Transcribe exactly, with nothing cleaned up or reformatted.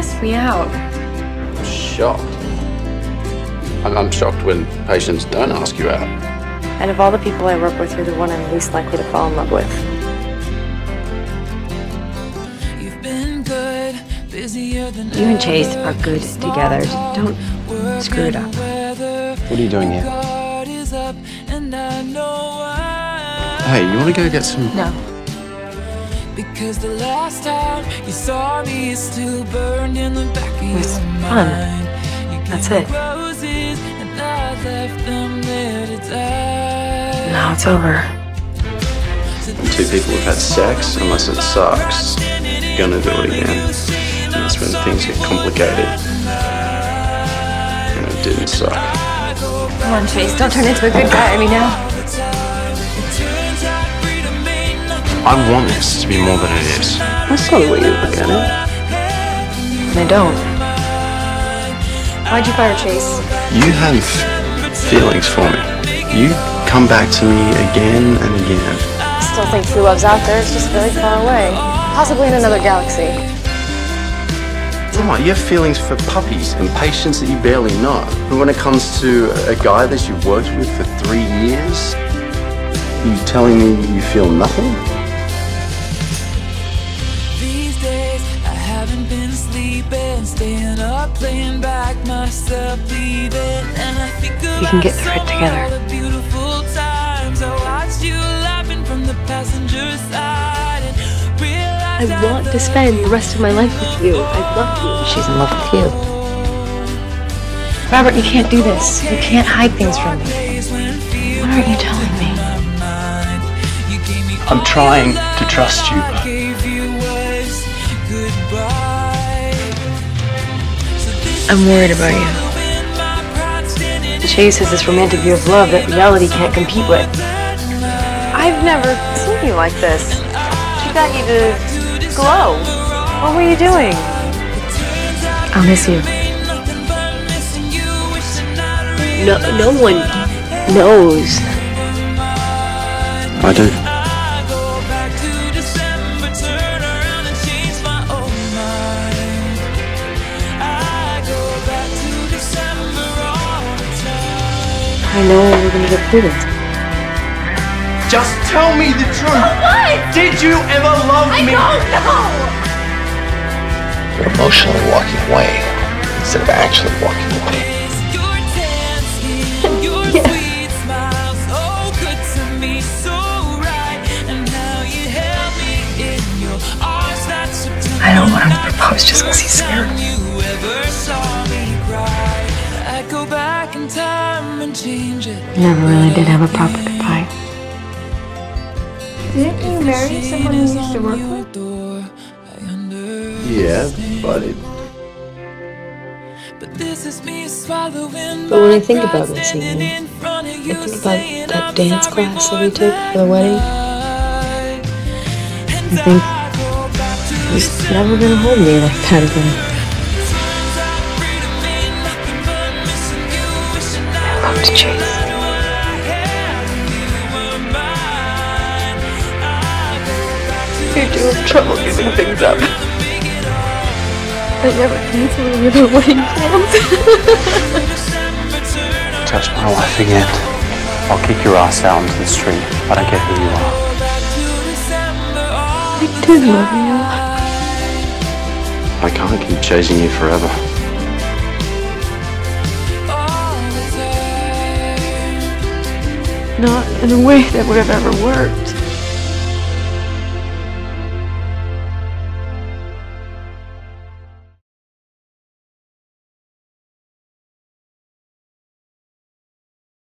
stressed me out. I'm shocked. I'm, I'm shocked when patients don't ask you out. And of all the people I work with, you're the one I'm least likely to fall in love with. You and Chase are good together. Don't screw it up. What are you doing here? Hey, you want to go get some... No. Because the last time you saw me is still burned in the back of It was your fun. mind. That's it. Roses and I left them there to die. Now it's over. When two people have had sex, unless it sucks, you're gonna do it again. And that's when things get complicated. And it didn't suck. Come on, Chase, don't turn into a good guy on me now. I want this to be more than it is. That's not the way you look at it. And I don't. Why'd you fire Chase? You have feelings for me. You come back to me again and again. I still think true love's out there. It's just very far away. Possibly in another galaxy. Right, you have feelings for puppies and patients that you barely know. But when it comes to a guy that you've worked with for three years, you telling me you feel nothing? These days I haven't been sleeping, staying up, playing back myself, leaving, and I think about You can get through it together. all the beautiful times I watched you laughing from the passenger side and realized I want to spend the rest of my life with you. I love you. She's in love with you. Robert, you can't do this. You can't hide things from me. What aren't you telling me? I'm trying to trust you. I'm worried about you. Chase has this romantic view of love that reality can't compete with. I've never seen you like this. She got you to glow. What were you doing? I'll miss you. No, no one knows. I do. I know we're gonna get through this. Just tell me the truth. What? Did you ever love I me? don't know! You're emotionally walking away instead of actually walking away. I don't want him to propose just because he's scared. Never really did have a proper goodbye. Didn't you marry someone you used to work with? Yeah, but it... But when I think about this evening, I think about that dance class that we took for the wedding. I think he's never gonna hold me like that again. I loved Chase. You do have trouble giving things up. I never canceled any of our wedding plans. Touch my wife again, I'll kick your ass out into the street. I don't care who you are. I do love you. I can't keep chasing you forever. Not in a way that would have ever worked.